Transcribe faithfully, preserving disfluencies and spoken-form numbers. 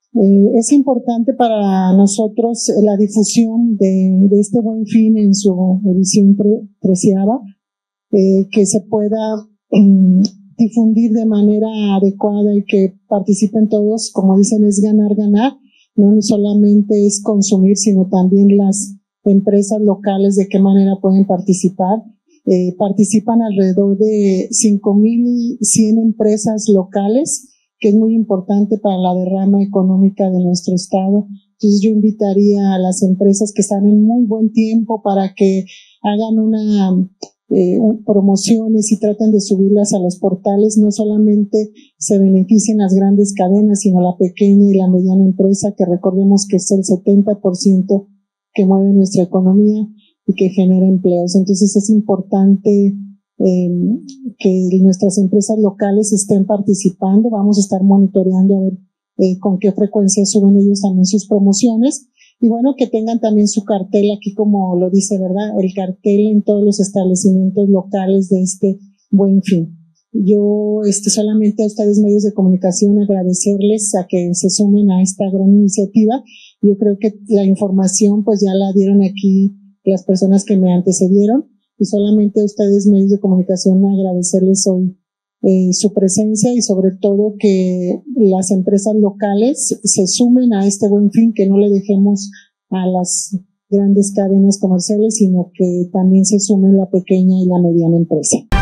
Eh, es importante para nosotros la difusión de, de este Buen Fin en su edición tre, treceava, eh, que se pueda um, difundir de manera adecuada y que participen todos. Como dicen, es ganar, ganar. No solamente es consumir, sino también las empresas locales, de qué manera pueden participar. Eh, participan alrededor de cinco mil cien empresas locales, que es muy importante para la derrama económica de nuestro estado. Entonces yo invitaría a las empresas que están en muy buen tiempo para que hagan una eh, promociones y traten de subirlas a los portales. No solamente se beneficien las grandes cadenas, sino la pequeña y la mediana empresa, que recordemos que es el setenta por ciento que mueve nuestra economía y que genera empleos. Entonces es importante eh, que nuestras empresas locales estén participando. Vamos a estar monitoreando a ver eh, con qué frecuencia suben ellos también sus promociones. Y bueno, que tengan también su cartel aquí, como lo dice, ¿verdad? El cartel en todos los establecimientos locales de este Buen Fin. Yo este, solamente a ustedes, medios de comunicación, agradecerles a que se sumen a esta gran iniciativa. Yo creo que la información pues ya la dieron aquí las personas que me antecedieron, y solamente a ustedes, medios de comunicación, agradecerles hoy eh, su presencia, y sobre todo que las empresas locales se sumen a este Buen Fin, que no le dejemos a las grandes cadenas comerciales, sino que también se sumen la pequeña y la mediana empresa.